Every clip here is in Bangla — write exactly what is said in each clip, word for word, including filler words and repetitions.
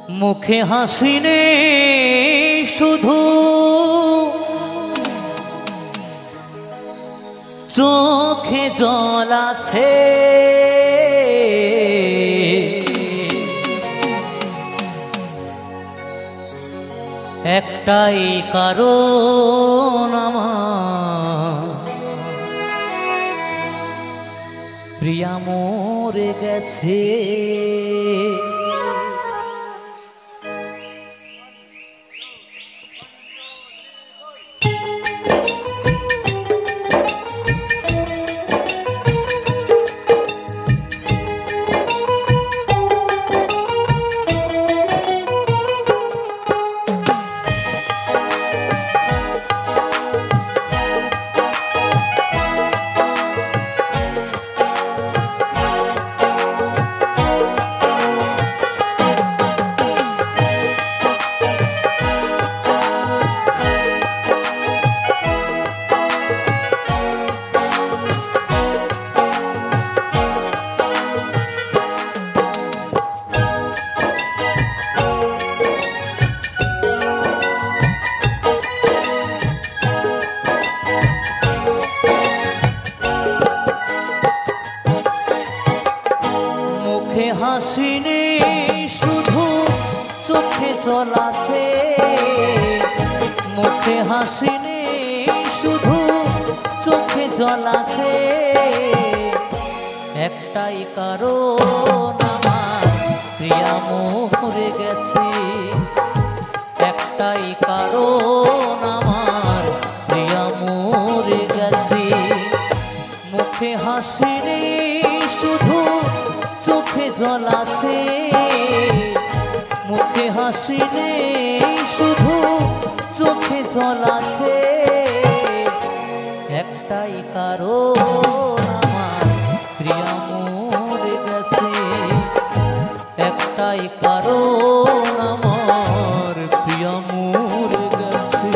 মুখে হাসি নেই শুধু চোখে জল আছে, একটাই কারণ আমার প্রিয়া মরে গেছে। হাসি নেই শুধু চোখে জল আছে, মুখে হাসি নেই শুধু চোখে জল আছে, একটাই কারণ আমার প্রিয়া মরে গেছে, একটাই কারণ আমার প্রিয়া মরে গেছে। মুখে হাসি নেই শুধু চোখে জল আছে, মুখে হাসি নেই শুধু চোখে জল আছে, একটাই কারণ আমার প্রিয়া মরে গেছে, একটাই কারণ আমার প্রিয়া মরে গেছে।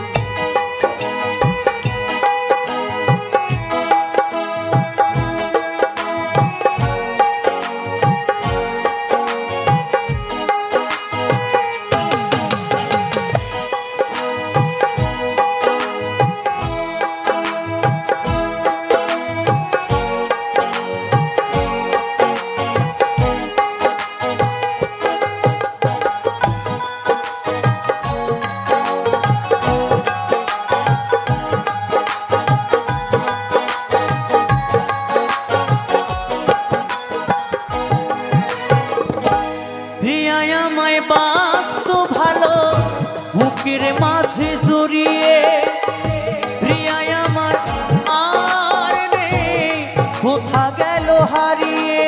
বাস্তু ভালো বুকের মাঝে জড়িয়ে, প্রিয়া আমার আর নেই কোথা গেল হারিয়ে।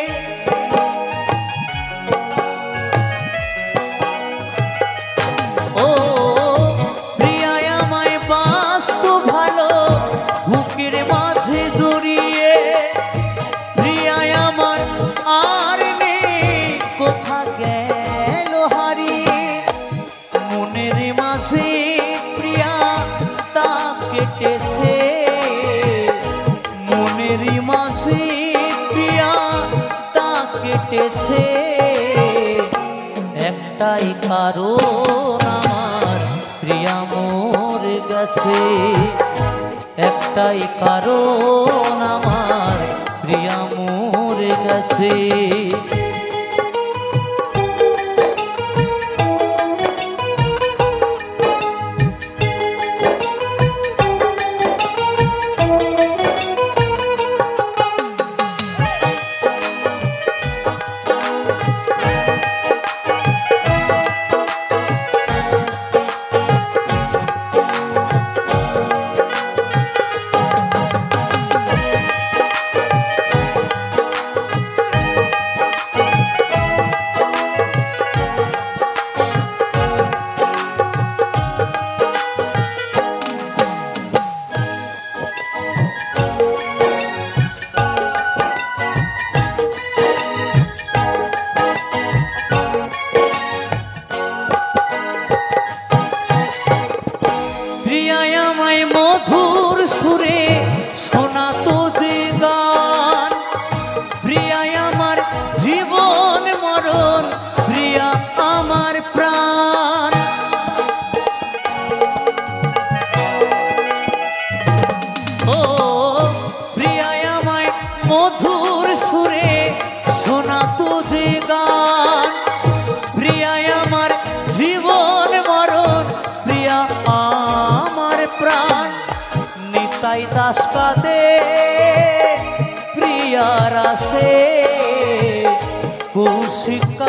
ও প্রিয়া আমায় বাস্তু ভালো বুকের মাঝে জড়িয়ে, প্রিয়া আমার আর নেই কোথা গেল হারিয়ে। মনের মাঝে প্রিয়া তা কেটেছে, মনের মাঝে প্রিয়া তা কেটেছে, একটাই কারণ আমার প্রিয়া মরে গেছে, একটাই কারণ আমার প্রিয়া মরে গেছে।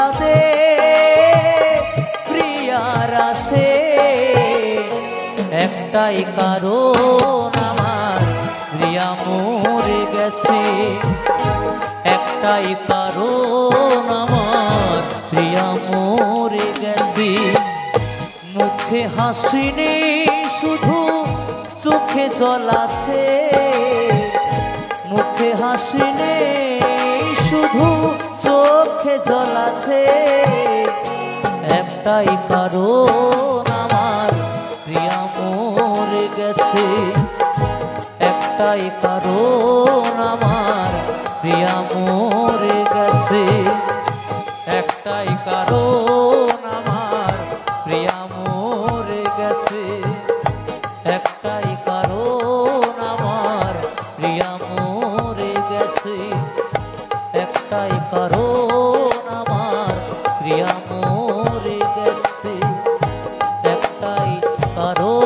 কাঁদে প্রিয়ার আসে, একটাই কারণ আমার প্রিয়া মরে গেছে, একটাই কারণ আমার প্রিয়া মরে গেছে। মুখে হাসি নেই শুধু চোখে জল আছে, মুখে হাসি নেই শুধু চোখে জল আছে, একটাই কারণ আমার প্রিয়া মরে গেছে, একটাই কারণ আমার প্রিয়া মরে গেছে, একটাই কারণ আমার প্রিয়া মরে গেছে, একটাই কারণ আমার প্রিয়া মরে গেছে, একটাই কারণ আমার প্রিয়া মরে গেছে, একটাই কারণ।